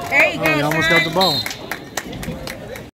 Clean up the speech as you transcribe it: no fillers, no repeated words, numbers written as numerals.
There you Oh, go, you almost got the son. ball.